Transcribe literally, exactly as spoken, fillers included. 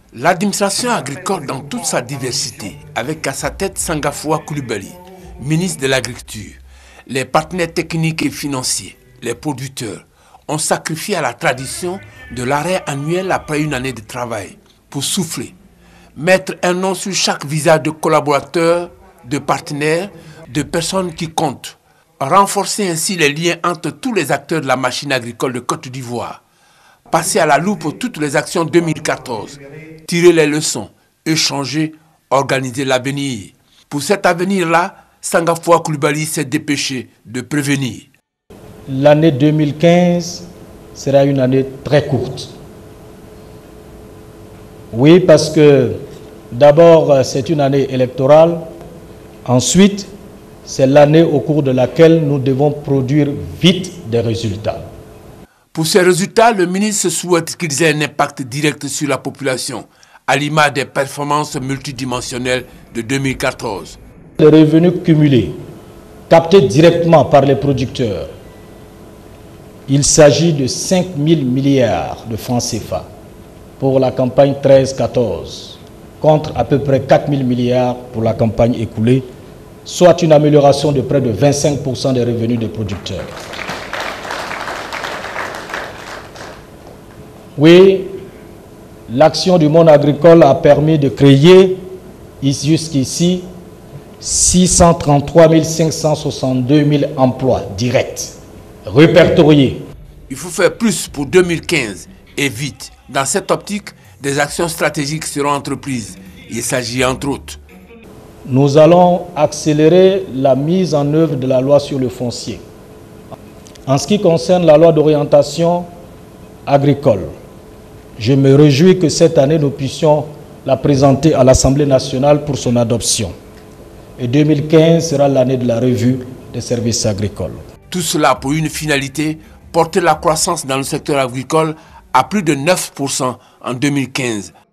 L'administration agricole dans toute sa diversité, avec à sa tête Sangafoua Coulibaly, ministre de l'Agriculture, les partenaires techniques et financiers, les producteurs, ont sacrifié à la tradition de l'arrêt annuel après une année de travail pour souffler, mettre un nom sur chaque visage de collaborateurs, de partenaires, de personnes qui comptent, renforcer ainsi les liens entre tous les acteurs de la machine agricole de Côte d'Ivoire, passer à la loupe toutes les actions deux mille quatorze, tirer les leçons, échanger, organiser l'avenir. Pour cet avenir-là, Sangafoua Coulibaly s'est dépêché de prévenir. L'année deux mille quinze sera une année très courte. Oui, parce que d'abord, c'est une année électorale. Ensuite, c'est l'année au cours de laquelle nous devons produire vite des résultats. Pour ces résultats, le ministre souhaite qu'ils aient un impact direct sur la population, à l'image des performances multidimensionnelles de deux mille quatorze. Les revenus cumulés, captés directement par les producteurs, il s'agit de cinq mille milliards de francs C F A pour la campagne treize quatorze, contre à peu près quatre mille milliards pour la campagne écoulée, soit une amélioration de près de vingt-cinq pour cent des revenus des producteurs. Oui, l'action du monde agricole a permis de créer jusqu'ici six cent trente-trois mille cinq cent soixante-deux mille emplois directs, répertoriés. Il faut faire plus pour deux mille quinze et vite. Dans cette optique, des actions stratégiques seront entreprises. Il s'agit entre autres. Nous allons accélérer la mise en œuvre de la loi sur le foncier. En ce qui concerne la loi d'orientation agricole, je me réjouis que cette année nous puissions la présenter à l'Assemblée nationale pour son adoption. Et deux mille quinze sera l'année de la revue des services agricoles. Tout cela pour une finalité, porter la croissance dans le secteur agricole à plus de neuf pour cent en deux mille quinze.